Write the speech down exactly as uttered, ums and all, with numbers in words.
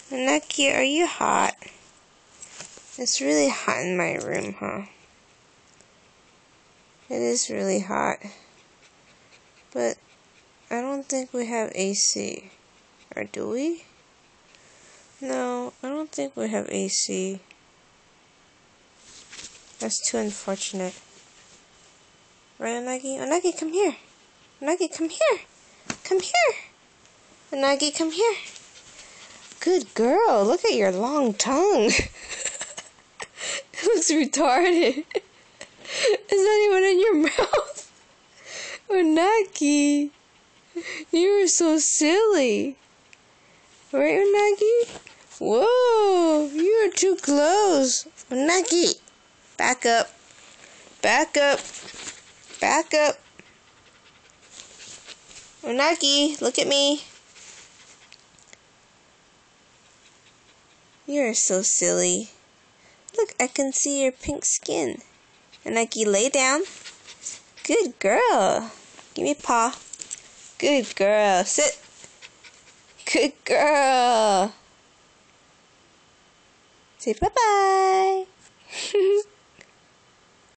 Unagi, are you hot? It's really hot in my room, huh? It is really hot. But I don't think we have A C. Or do we? No, I don't think we have A C. That's too unfortunate. Right, Unagi? Unagi, come here. Unagi, come here. Come here. Unagi, come here. Good girl. Look at your long tongue. It looks retarded. It's not even in your mouth. Unagi, you are so silly. Right, Unagi? Whoa, you are too close. Unagi, back up. Back up. Back up. Unagi, look at me. You are so silly. Look, I can see your pink skin. Unagi, lay down. Good girl. Give me a paw. Good girl. Sit. Good girl. Say bye-bye.